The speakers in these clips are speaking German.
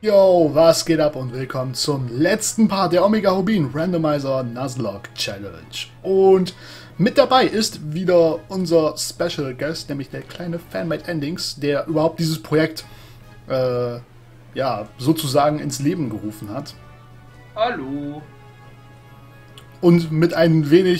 Yo, was geht ab und willkommen zum letzten Part der Omega Rubin Randomizer Nuzlocke Challenge. Und mit dabei ist wieder unser Special Guest, nämlich der kleine Fanmade Endings, der überhaupt dieses Projekt ja, sozusagen ins Leben gerufen hat. Hallo. Und mit einem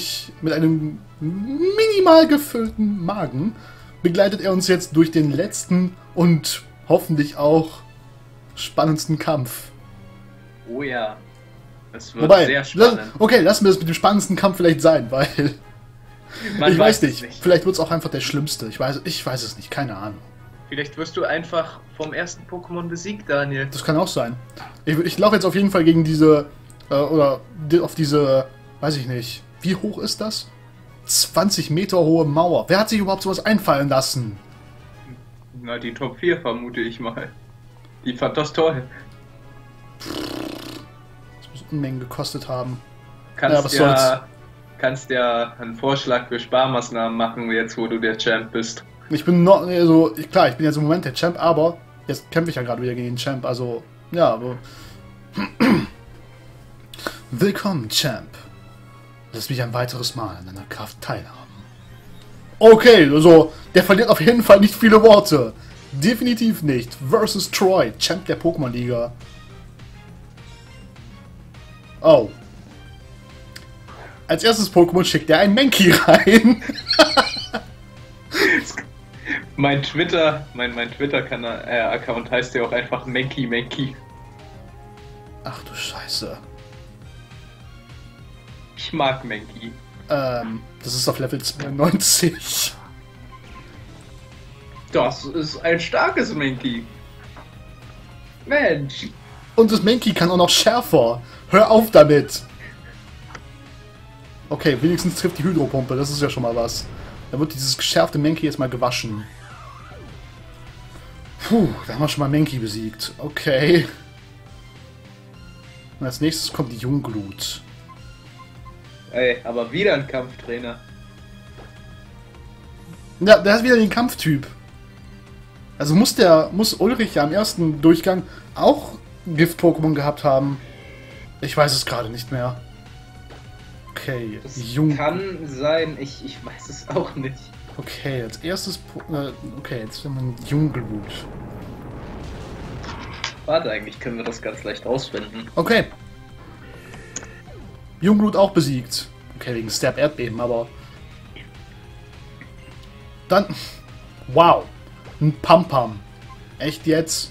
minimal gefüllten Magen begleitet er uns jetzt durch den letzten und hoffentlich auch spannendsten Kampf. Oh ja. Es wird sehr spannend. Okay, lassen wir das mit dem spannendsten Kampf vielleicht sein, weil ich weiß nicht. Vielleicht wird es auch einfach der schlimmste. Ich weiß es nicht, keine Ahnung. Vielleicht wirst du einfach vom ersten Pokémon besiegt, Daniel. Das kann auch sein. Ich laufe jetzt auf jeden Fall gegen diese oder auf diese, weiß ich nicht. Wie hoch ist das? 20 Meter hohe Mauer. Wer hat sich überhaupt sowas einfallen lassen? Na, die Top 4 vermute ich mal. Die fand das toll. Das muss Unmengen gekostet haben. Kannst ja einen Vorschlag für Sparmaßnahmen machen, jetzt wo du der Champ bist. Ich bin noch, also, klar, ich bin jetzt im Moment der Champ, aber jetzt kämpfe ich ja gerade wieder gegen den Champ, also, ja, aber... Willkommen, Champ. Lass mich ein weiteres Mal an deiner Kraft teilhaben. Okay, also, der verliert auf jeden Fall nicht viele Worte. Definitiv nicht. Versus Troy, Champ der Pokémon-Liga. Oh. Als erstes Pokémon schickt er ein Mankey rein. Mein Twitter-Account heißt ja auch einfach Mankey. Ach du Scheiße. Ich mag Mankey. Das ist auf Level 92. Das ist ein starkes Mankey. Mensch. Und das Mankey kann auch noch schärfer. Hör auf damit. Okay, wenigstens trifft die Hydropumpe. Das ist ja schon mal was. Da wird dieses geschärfte Mankey jetzt mal gewaschen. Puh, da haben wir schon mal Mankey besiegt. Okay. Und als nächstes kommt die Jungglut. Ey, aber wieder ein Kampftrainer. Ja, der ist wieder den Kampftyp. Also muss Ulrich ja im ersten Durchgang auch Gift-Pokémon gehabt haben. Ich weiß es gerade nicht mehr. Okay, das kann sein, ich weiß es auch nicht. Okay, als erstes... okay, jetzt haben wir Jungglut. Warte, eigentlich können wir das ganz leicht rausfinden. Okay. Jungglut auch besiegt. Okay, wegen Stab Erdbeben, aber... Dann... Wow. Ein Pam-Pam. Echt jetzt?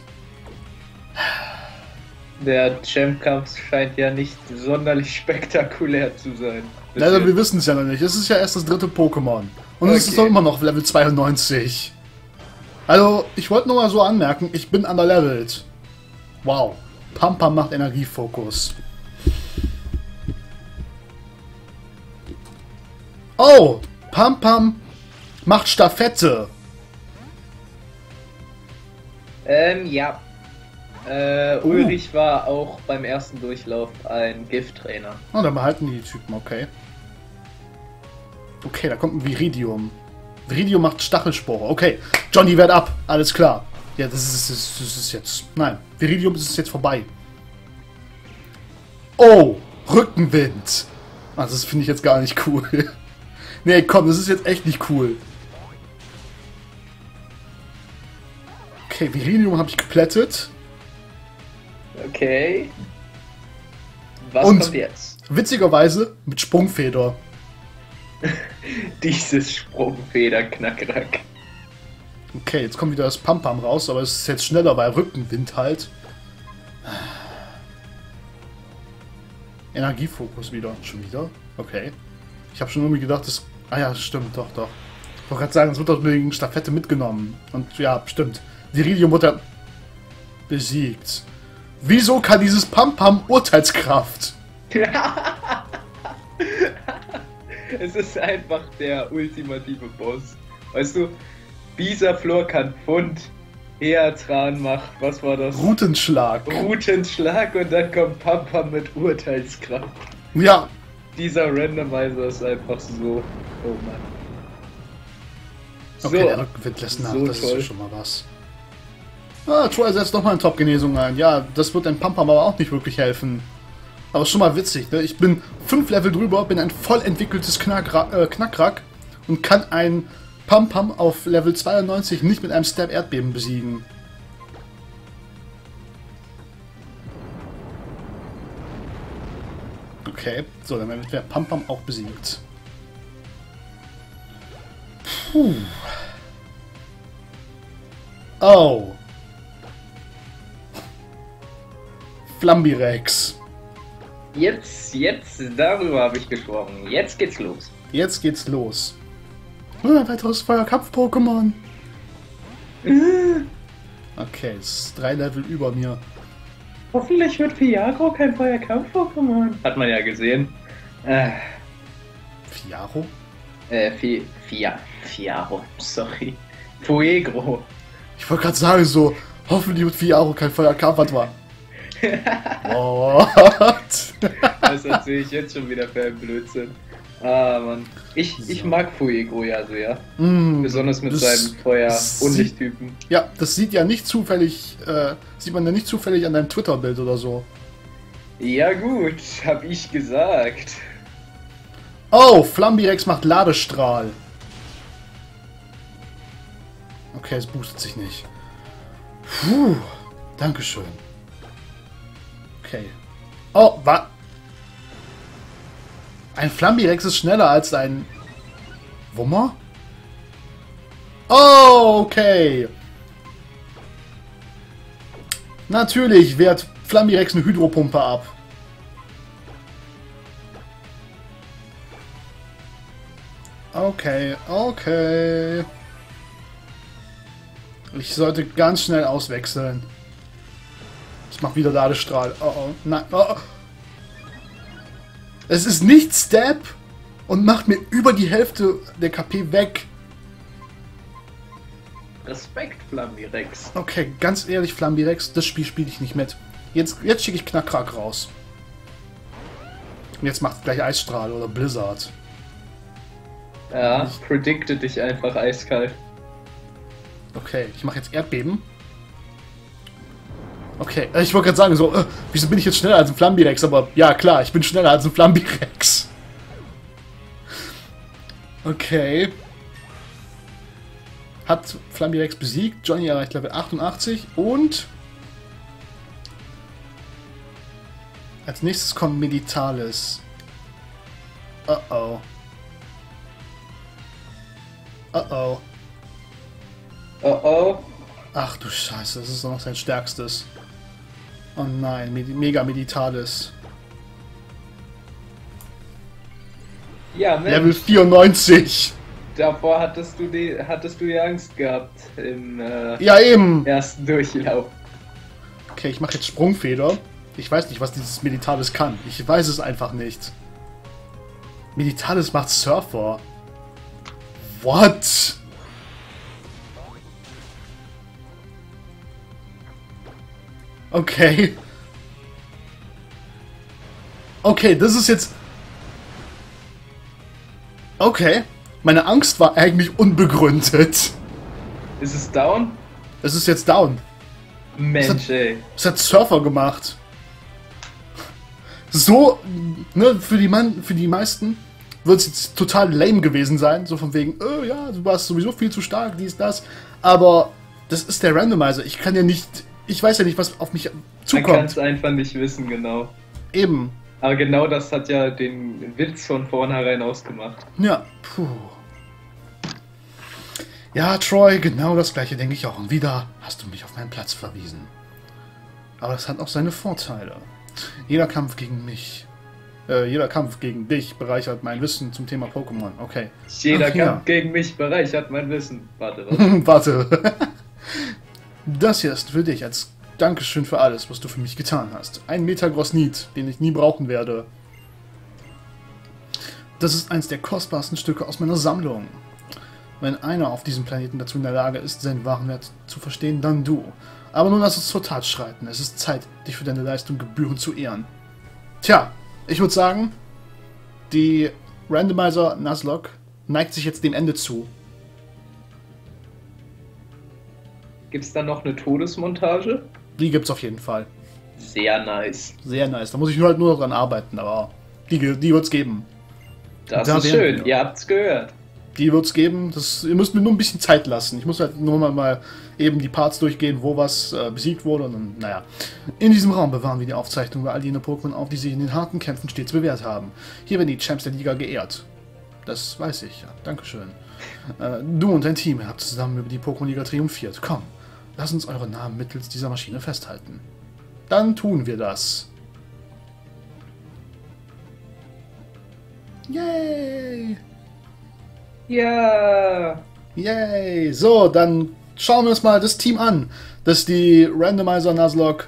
Der Champ-Kampf scheint ja nicht sonderlich spektakulär zu sein. Leider, wir wissen es ja noch nicht. Es ist ja erst das dritte Pokémon. Und es ist doch immer noch Level 92. Also, ich wollte nur mal so anmerken, ich bin underlevelt. Wow. Pam-Pam macht Energiefokus. Oh! Pam-Pam macht Staffette. Ja. Ulrich war auch beim ersten Durchlauf ein Gift-Trainer. Oh, dann behalten die Typen, okay. Okay, da kommt ein Viridium. Viridium macht Stachelspore. Okay, Johnny wehrt ab. Alles klar. Ja, das ist jetzt... Nein, Viridium ist jetzt vorbei. Oh, Rückenwind. Also das finde ich jetzt gar nicht cool. Nee, komm, das ist jetzt echt nicht cool. Okay, Viridium habe ich geplättet. Okay. Was Und kommt jetzt? Witzigerweise mit Sprungfeder. Dieses Sprungfeder-Knackrack. Okay, jetzt kommt wieder das Pam-Pam raus, aber es ist jetzt schneller, weil Rückenwind halt. Energiefokus wieder. Schon wieder? Okay. Ich habe schon irgendwie gedacht, dass... Ah ja, stimmt, doch. Ich wollte gerade sagen, es wird doch wegen Staffette mitgenommen. Und ja, stimmt. Viridium wurde besiegt. Wieso kann dieses Pam-Pam Urteilskraft? Es ist einfach der ultimative Boss. Weißt du, Bisaflor kann Pfund, Heatran macht, was war das? Rutenschlag. Rutenschlag und dann kommt Pam-Pam mit Urteilskraft. Ja. Dieser Randomizer ist einfach so... Oh Mann. Okay, So. der Rückenwind lässt nach, So das toll. ist schon mal was. Ah, Troy setzt nochmal eine Top-Genesung ein. Ja, das wird ein Pampam aber auch nicht wirklich helfen. Aber schon mal witzig, ne? Ich bin 5 Level drüber, bin ein voll entwickeltes Knackrack und kann ein Pampam auf Level 92 nicht mit einem Stab Erdbeben besiegen. Okay, so, dann wird der Pampam auch besiegt. Puh. Oh. Flambirex. Jetzt, darüber habe ich gesprochen. Jetzt geht's los. Jetzt geht's los. Ein weiteres Feuerkampf-Pokémon. Okay, es ist 3 Level über mir. Hoffentlich wird Fiagro kein Feuerkampf-Pokémon. Hat man ja gesehen. Fiaro? Fiaro, sorry. Fuegro. Ich wollte gerade sagen, so, hoffentlich wird Fiaro kein Feuerkampf. Warte mal. What? Das erzähle ich jetzt schon wieder für einen Blödsinn. Ah, Mann. Ich mag Fuegro ja sehr. Besonders mit seinem Feuer-Unlicht-Typen. Ja, das sieht ja nicht zufällig, sieht man ja nicht zufällig an deinem Twitter-Bild oder so. Ja gut, hab ich gesagt. Oh, Flambirex macht Ladestrahl. Okay, es boostet sich nicht. Puh, Dankeschön. Okay. Oh, was? Ein Flambirex ist schneller als ein Wummer? Oh, okay. Natürlich wehrt Flambirex eine Hydropumpe ab. Okay, okay. Ich sollte ganz schnell auswechseln. Ich mach wieder Ladestrahl. Oh, oh. Nein. Oh. Es ist nicht Stab und macht mir über die Hälfte der KP weg. Respekt, Flambirex. Okay, ganz ehrlich, Flambirex, das Spiel spiele ich nicht mit. Jetzt schicke ich Knackrack raus. Und jetzt macht gleich Eisstrahl oder Blizzard. Ja, predicte dich einfach eiskalt. Okay, ich mache jetzt Erdbeben. Okay, ich wollte gerade sagen, so, wieso bin ich jetzt schneller als ein Flambirex? Aber ja, klar, ich bin schneller als ein Flambirex. Okay. Hat Flambirex besiegt. Johnny erreicht Level 88 und als nächstes kommt Meditalis. Oh oh. Oh oh. Oh oh. Ach du Scheiße, das ist noch sein stärkstes. Oh nein, Mega Meditalis. Ja, Mensch. Level 94. Davor hattest du ja Angst gehabt im Ja, eben. ersten Durchlauf. Okay, ich mache jetzt Sprungfeder. Ich weiß nicht, was dieses Meditalis kann. Ich weiß es einfach nicht. Meditalis macht Surfer. What? Okay. Okay, das ist jetzt... Okay. Meine Angst war eigentlich unbegründet. Ist es down? Es ist jetzt down. Mensch, ey. Es hat Surfer gemacht. So, ne, für die meisten wird es jetzt total lame gewesen sein. So von wegen, oh ja, du warst sowieso viel zu stark, dies, das. Aber das ist der Randomizer. Ich kann ja nicht... Ich weiß ja nicht, was auf mich zukommt. Man kann es einfach nicht wissen, genau. Eben. Aber genau das hat ja den Witz von vornherein ausgemacht. Ja, puh. Ja, Troy, genau das gleiche denke ich auch. Und wieder hast du mich auf meinen Platz verwiesen. Aber es hat auch seine Vorteile. Jeder Kampf gegen dich bereichert mein Wissen zum Thema Pokémon. Okay. Jeder Kampf gegen mich bereichert mein Wissen. Warte, was? Warte. Das hier ist für dich als Dankeschön für alles, was du für mich getan hast. Ein Metagrossnit, den ich nie brauchen werde. Das ist eins der kostbarsten Stücke aus meiner Sammlung. Wenn einer auf diesem Planeten dazu in der Lage ist, seinen wahren Wert zu verstehen, dann du. Aber nun lass uns zur Tat schreiten. Es ist Zeit, dich für deine Leistung gebührend zu ehren. Tja, ich würde sagen, die Randomizer Nuzlocke neigt sich jetzt dem Ende zu. Gibt's da noch eine Todesmontage? Die gibt's auf jeden Fall. Sehr nice. Sehr nice. Da muss ich nur noch dran arbeiten, aber die wird's geben. Das Da ist wären schön, wir. ihr habt's gehört. Die wird's geben. Ihr müsst mir nur ein bisschen Zeit lassen. Ich muss halt nur mal eben die Parts durchgehen, wo was besiegt wurde. Und dann, naja. In diesem Raum bewahren wir die Aufzeichnung über all jene Pokémon auf, die sich in den harten Kämpfen stets bewährt haben. Hier werden die Champs der Liga geehrt. Das weiß ich, ja. Dankeschön. Du und dein Team habt zusammen über die Pokémon-Liga triumphiert. Komm, lass uns eure Namen mittels dieser Maschine festhalten. Dann tun wir das. Yay! Ja. Yay! So, dann schauen wir uns mal das Team an, das die Randomizer Nuzlocke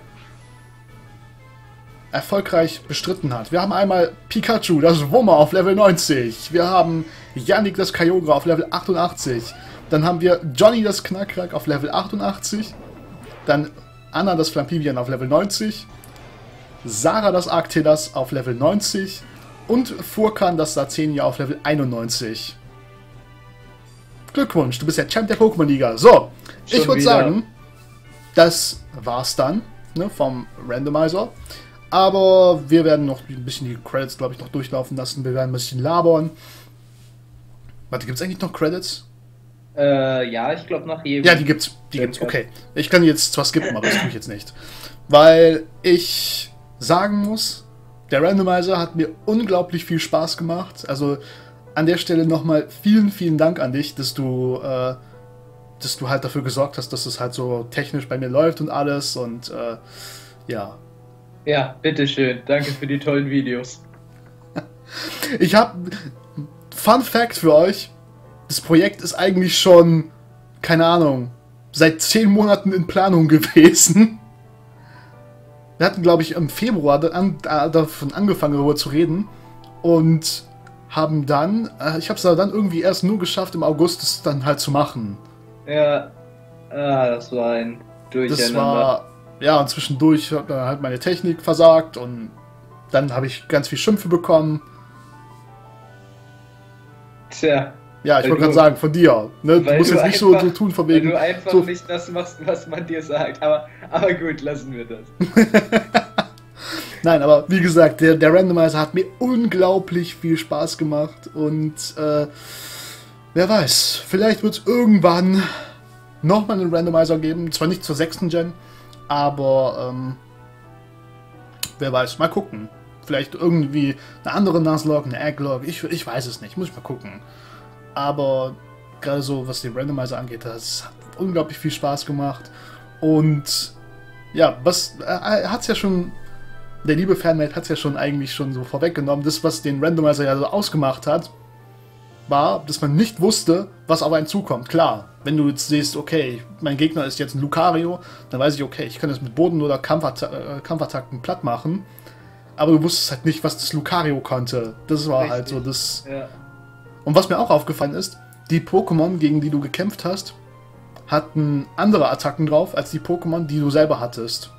erfolgreich bestritten hat. Wir haben einmal Pikachu, das Wummer auf Level 90. Wir haben Yannick, das Kyogre auf Level 88. Dann haben wir Johnny, das Knackrack auf Level 88. Dann Anna, das Flampivian auf Level 90. Sarah, das Arctillas auf Level 90. Und Furkan, das Sazenia auf Level 91. Glückwunsch, du bist der Champ der Pokémon-Liga. So, Schon ich würde wieder. sagen, das war's dann, ne, vom Randomizer. Aber wir werden noch ein bisschen die Credits, glaube ich, noch durchlaufen lassen. Wir werden ein bisschen labern. Warte, gibt es eigentlich noch Credits? Ja, ich glaube nach jedem. Ja, die gibt's. Die gibt's. Okay. Ich kann jetzt zwar skippen, aber das tue ich jetzt nicht. Weil ich sagen muss, der Randomizer hat mir unglaublich viel Spaß gemacht. Also an der Stelle nochmal vielen, vielen Dank an dich, dass du halt dafür gesorgt hast, dass es halt so technisch bei mir läuft und alles. Und ja. Ja, bitteschön. Danke für die tollen Videos. Ich habe Fun Fact für euch. Das Projekt ist eigentlich schon, keine Ahnung, seit 10 Monaten in Planung gewesen. Wir hatten, glaube ich, im Februar davon angefangen, darüber zu reden. Und haben dann, ich habe es dann irgendwie erst nur geschafft, im August es dann halt zu machen. Ja, das war ein Durcheinander. Das war, ja, und zwischendurch hat dann halt meine Technik versagt und dann habe ich ganz viel Schimpfe bekommen. Tja. Ja, ich Weil wollte gerade du- sagen, von dir. Ne? Du weil musst du jetzt nicht so einfach- tun, von Wenn wegen. du einfach So, nicht das machst, was man dir sagt. Aber gut, lassen wir das. nein, aber wie gesagt, der Randomizer hat mir unglaublich viel Spaß gemacht und wer weiß, vielleicht wird es irgendwann nochmal einen Randomizer geben. Zwar nicht zur 6. Gen, aber wer weiß, mal gucken. Vielleicht irgendwie eine andere Nuzlocke, eine Egglocke, ich weiß es nicht, muss ich mal gucken. Aber gerade so, was den Randomizer angeht, das hat unglaublich viel Spaß gemacht. Und ja, was hat es ja schon, der liebe Fanmate hat es ja schon eigentlich schon so vorweggenommen. Das, was den Randomizer ja so ausgemacht hat, war, dass man nicht wusste, was auf einen zukommt. Klar, wenn du jetzt siehst, okay, mein Gegner ist jetzt ein Lucario, dann weiß ich, okay, ich kann das mit Boden- oder Kampfattacken platt machen. Aber du wusstest halt nicht, was das Lucario konnte. Das war halt so das. Ja. Und was mir auch aufgefallen ist, die Pokémon, gegen die du gekämpft hast, hatten andere Attacken drauf, als die Pokémon, die du selber hattest.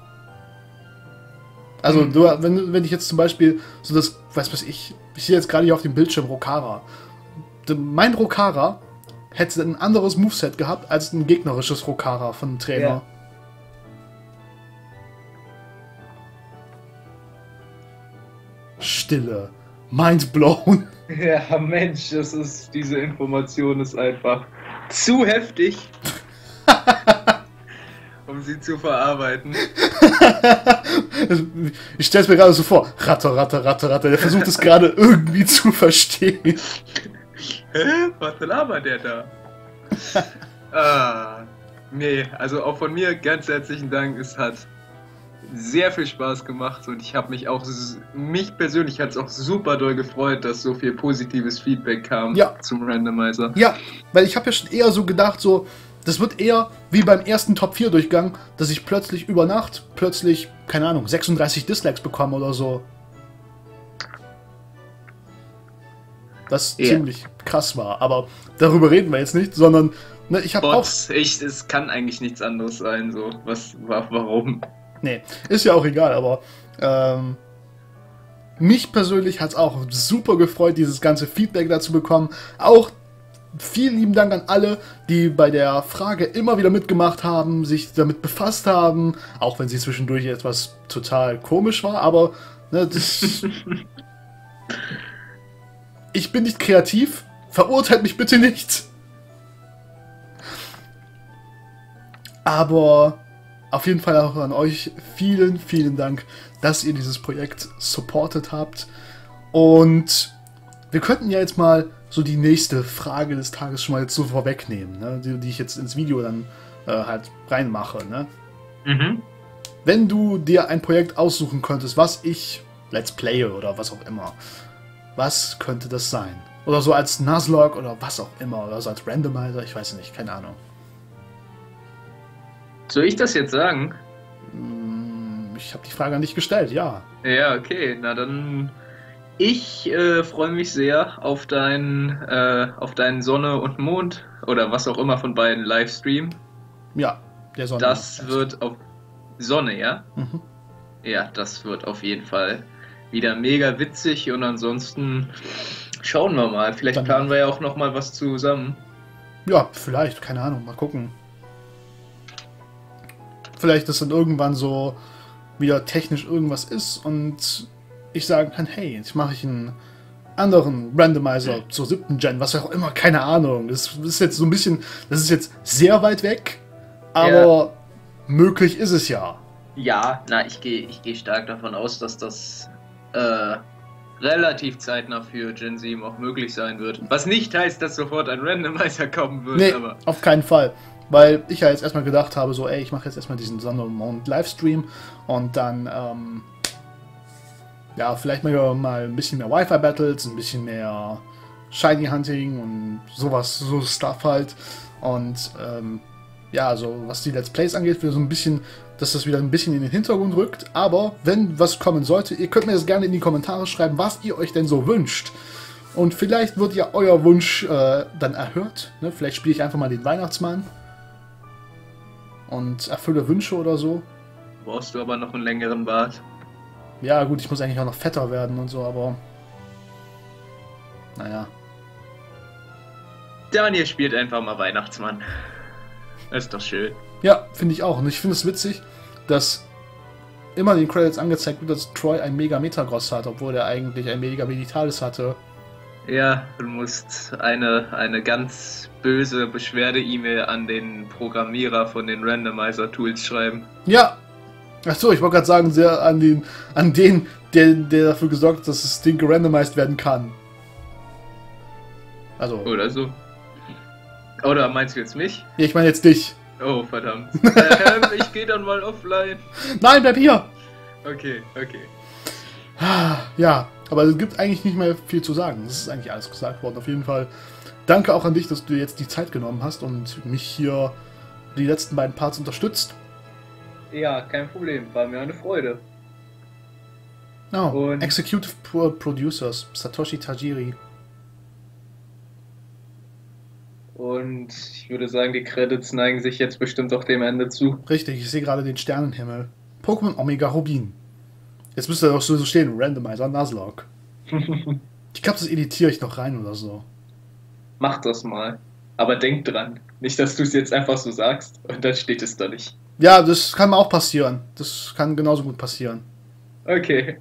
Also, wenn ich jetzt zum Beispiel so das, weiß ich sehe jetzt gerade hier auf dem Bildschirm Rokara. Mein Rokara hätte ein anderes Moveset gehabt als ein gegnerisches Rokara von dem Trainer. Ja. Stille. Mind blown. Ja, Mensch, diese Information ist einfach zu heftig, um sie zu verarbeiten. Ich stelle es mir gerade so vor. Ratte, Ratte, Ratte, Ratte. Der versucht es gerade irgendwie zu verstehen. Hä? Was labert der da? Nee, also auch von mir ganz herzlichen Dank. Es hat sehr viel Spaß gemacht und ich habe mich persönlich hat es auch super doll gefreut, dass so viel positives Feedback kam zum Randomizer. Ja, weil ich habe ja schon eher so gedacht, so, das wird eher wie beim ersten Top-4-Durchgang, dass ich plötzlich über Nacht, keine Ahnung, 36 Dislikes bekomme oder so. Das ziemlich krass war, aber darüber reden wir jetzt nicht, sondern ne, ich habe auch... Es kann eigentlich nichts anderes sein, so. Warum? Nee, ist ja auch egal, aber mich persönlich hat es auch super gefreut, dieses ganze Feedback dazu bekommen. Auch vielen lieben Dank an alle, die bei der Frage immer wieder mitgemacht haben, sich damit befasst haben, auch wenn sie zwischendurch etwas total komisch war, aber ne, das ich bin nicht kreativ, verurteilt mich bitte nicht. Aber auf jeden Fall auch an euch vielen, vielen Dank, dass ihr dieses Projekt supportet habt. Und wir könnten ja jetzt mal so die nächste Frage des Tages schon mal jetzt so vorwegnehmen, ne? Die ich jetzt ins Video dann halt reinmache. Ne? Mhm. Wenn du dir ein Projekt aussuchen könntest, was ich Let's Playe oder was auch immer, was könnte das sein? Oder so als Nuzlocke oder was auch immer, oder so als Randomizer, ich weiß nicht, keine Ahnung. Soll ich das jetzt sagen? Ich habe die Frage an dich gestellt, ja. Ja, okay, na dann. Ich freue mich sehr auf deinen Sonne und Mond oder was auch immer von beiden Livestream. Ja, der Sonne. Das wird auf Sonne, ja? Mhm. Ja, das wird auf jeden Fall wieder mega witzig und ansonsten schauen wir mal. Vielleicht Dann- planen wir ja auch noch mal was zusammen. Ja, vielleicht, keine Ahnung, mal gucken. Vielleicht, dass dann irgendwann so wieder technisch irgendwas ist und ich sagen kann, hey, jetzt mache ich einen anderen Randomizer zur 7. Gen, was auch immer, keine Ahnung. Das ist jetzt so ein bisschen, das ist jetzt sehr weit weg, aber möglich ist es ja. Ja, na, ich geh stark davon aus, dass das relativ zeitnah für Gen 7 auch möglich sein wird. Was nicht heißt, dass sofort ein Randomizer kommen wird, Nee, aber. auf keinen Fall. Weil ich ja jetzt erstmal gedacht habe, so, ey, ich mache jetzt erstmal diesen Sonne und Mond Livestream und dann, ja, vielleicht mal ein bisschen mehr Wi-Fi-Battles, ein bisschen mehr Shiny Hunting und sowas, so Stuff halt. Und, ja, so was die Let's Plays angeht, wieder so ein bisschen, dass das wieder ein bisschen in den Hintergrund rückt. Aber wenn was kommen sollte, ihr könnt mir das gerne in die Kommentare schreiben, was ihr euch denn so wünscht. Und vielleicht wird ja euer Wunsch dann erhört. Ne? Vielleicht spiele ich einfach mal den Weihnachtsmann und erfülle Wünsche oder so. Brauchst du aber noch einen längeren Bart. Ja gut, ich muss eigentlich auch noch fetter werden und so, aber naja. Daniel spielt einfach mal Weihnachtsmann. Das ist doch schön. Ja, finde ich auch. Und ich finde es witzig, dass immer in den Credits angezeigt wird, dass Troy ein Mega Metagross hat, obwohl er eigentlich ein Mega Meditalis hatte. Ja, du musst eine ganz böse Beschwerde-E-Mail an den Programmierer von den Randomizer-Tools schreiben. Ja! Achso, ich wollte gerade sagen, sehr an den, der dafür gesorgt hat, dass das Ding gerandomized werden kann. Also. Oder so. Oder meinst du jetzt mich? Ja, ich meine jetzt dich. Oh, verdammt. Ich gehe dann mal offline. Nein, bleib hier! Okay. Ja, aber es gibt eigentlich nicht mehr viel zu sagen. Das ist eigentlich alles gesagt worden. Auf jeden Fall danke auch an dich, dass du jetzt die Zeit genommen hast und mich hier die letzten beiden Parts unterstützt. Ja, kein Problem. War mir eine Freude. Oh, Und- Executive Producers, Satoshi Tajiri. Und ich würde sagen, die Credits neigen sich jetzt bestimmt auch dem Ende zu. Richtig, ich sehe gerade den Sternenhimmel. Pokémon Omega Rubin. Jetzt müsste da doch so stehen, Randomizer, Nuzlocke. Ich glaube, das editiere ich noch rein oder so. Mach das mal. Aber denk dran. Nicht, dass du es jetzt einfach so sagst und dann steht es da nicht. Ja, das kann auch passieren. Das kann genauso gut passieren. Okay.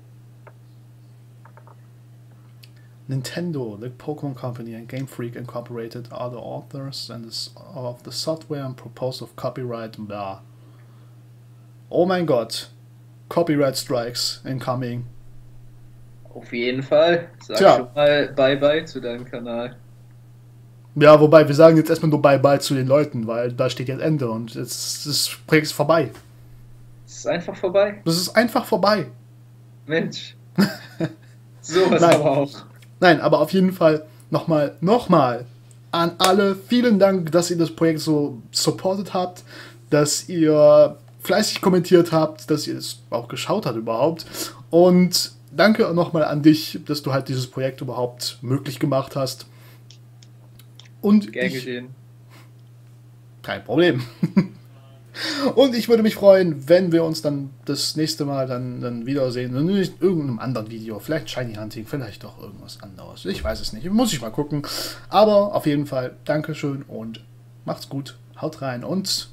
Nintendo, the Pokémon Company, and Game Freak Incorporated are the authors of the software and proposed of copyright. Blah. Oh mein Gott. Copyright Strikes incoming. Auf jeden Fall. Sag Tja. schon mal Bye-bye zu deinem Kanal. Ja, wobei, wir sagen jetzt erstmal nur Bye-Bye zu den Leuten, weil da steht jetzt Ende und jetzt ist das Projekt ist vorbei. Es ist einfach vorbei. Das ist einfach vorbei. Mensch. Sowas Nein. aber auch. Nein, aber auf jeden Fall nochmal an alle, vielen Dank, dass ihr das Projekt so supportet habt, dass ihr fleißig kommentiert habt, dass ihr es auch geschaut habt überhaupt. Und danke nochmal an dich, dass du halt dieses Projekt überhaupt möglich gemacht hast. Und Gern ich, geschehen. kein Problem. Und ich würde mich freuen, wenn wir uns dann das nächste Mal dann wiedersehen. Und nicht in irgendeinem anderen Video. Vielleicht Shiny Hunting, vielleicht doch irgendwas anderes. Ich weiß es nicht. Muss ich mal gucken. Aber auf jeden Fall, Dankeschön und macht's gut. Haut rein und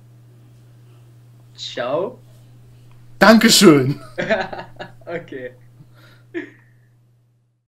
Ciao. Dankeschön. Okay.